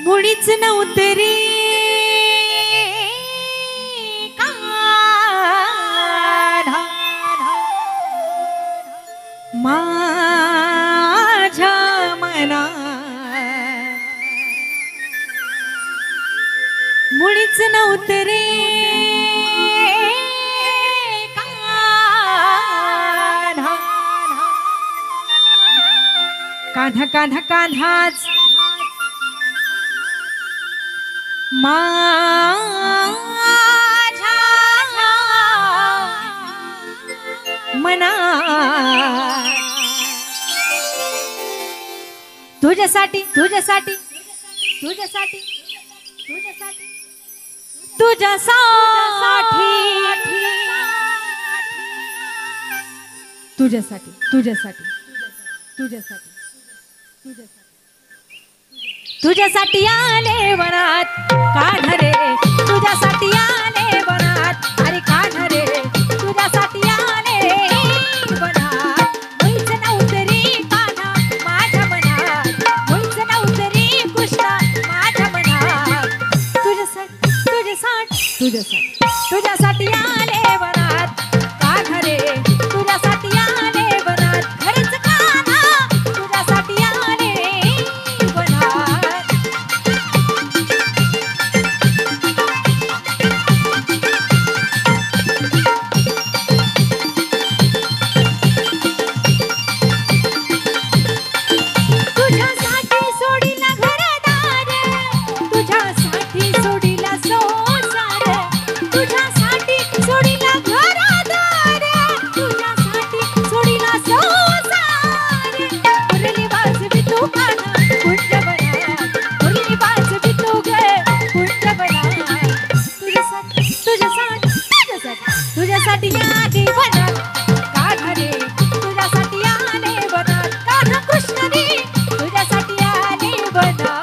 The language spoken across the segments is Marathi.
मुळीच नव्हते रे कान्हा माझ्या मनात, मुळीच नव्हते रे कान्हा कान्हा कान्हा कान्हाच माझ्या मनात तुझ्यासाठी तुझ्यासाठी तुझ्यासाठी तुझ्यासाठी तुझ्यासाठी तुझ्यासाठी तुझ्यासाठी तुझ्यासाठी तुझ्यासाठी आले वनात कान्हा रे, तुझ्यासाठी आले वनात, अरे कान्हा रे तुझ्यासाठी आले वनात. मुळीच नव्हते रे कान्हा माझ्या मनात, मुळीच नव्हते रे कृष्णा माझ्या मनात. तुझ्यासाठी तुझ्यासाठी तुझ्यासाठी तुझ्यासाठी आले वनात कान्हा रे, तुझ्यासाठी आले वनात. खरंच कान्हा तुझ्यासाठी आले वनात. तुझ्यासाठी सोडीला घरदार, तुझ्यासाठी सोडीला संसार, तुझ्यासाठी सोडीला घरदार, तुझ्यासाठी सोडीला संसार. मुरली वाजवी तू कान्हा कुंजवनात, मुरली वाजवी तू ग कुंजवनात. तुझ्यासाठी तुझ्यासाठी तुझ्यासाठी तुझ्यासाठी आले वनात कान्हा रे, तुझ्यासाठी आले वनात. कान्हा कृष्ण रे तुझ्यासाठी आले वनात.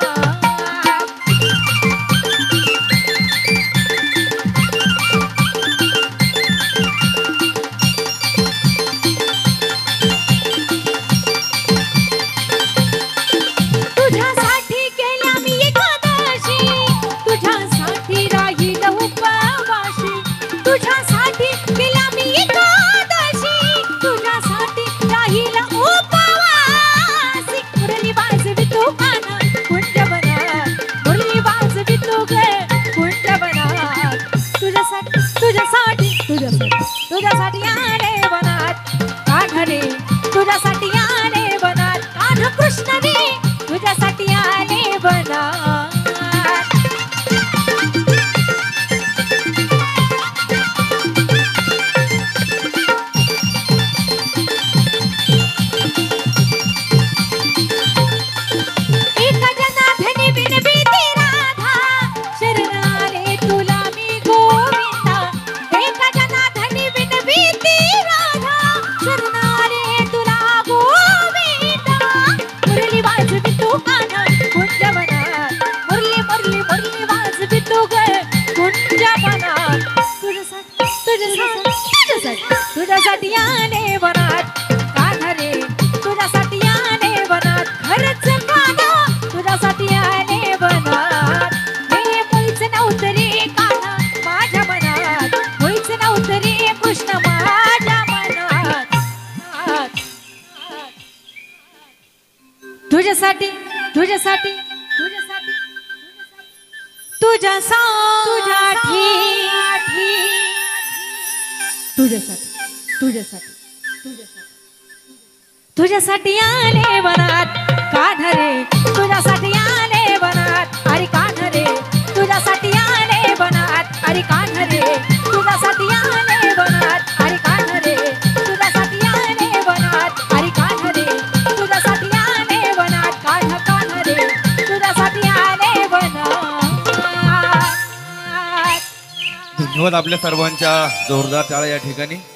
तुझ्यासाठी केल्या मी एकादशी, तुझ्यासाठी राहील उपवाशी. तुझ्यासाठी केल्या मी एकादशी, तुझ्यासाठी राहील उपवासी. मुरली वाजवी तू कान्हा कुंजवनात, मुरली वाजवी तू ग कुंजवनात. तुझ्यासाठी तुझ्यासाठी तुझ्यासाठी तुझ्यासाठी आले वनात कान्हा रे, तुझ्यासाठी आले वनात. कान्हा कृष्ण रे तुझ्यासाठी आले वनात. एका जनार्दनी विनविते राधा, शरणाले तुला मी गोविंदा. एका जनार्दनी विनविते राधा, शरणाले तुला गोविंदा. मुरली वाजवी तू कान्हा कुंजवनात, मुरली मुरली मुरली वाजवी तू ग कुंजवनात. तुझ्यासाठी तुझ्यासाठी तुझ्यासाठी तुझ्यासाठी आले वनात कान्हा रे, तुझ्यासाठी आले वनात. खरंच कान्हा तुझ्यासाठी आले वनात. हे मुळीच नव्हतं रे कान्हा माझ्या मनात, मुळीच नव्हतं रे कृष्ण माझ्या मनात. तुझ्यासाठी तुझ्यासाठी तुझ्यासाठी तुझ्यासाठी तुझ्यासाठी तुझ्यासाठी तुझ्यासाठी तुझ्यासाठी आले वनात कान्हा रे, तुझ्यासाठी आले वनात. अरे कान्हा रे तुझ्यासाठी आले वनात, अरे कान्हा रे तुझ्यासाठी आले वनात, अरे कान्हा रे तुझ्यासाठी आले वनात, अरे कान्हा रे तुझ्यासाठी आले वनात. कान्हा कान्हा रे तुझ्यासाठी आले वनात. धन्यवाद आपल्या सर्वांच्या जोरदार टाळ्या या ठिकाणी.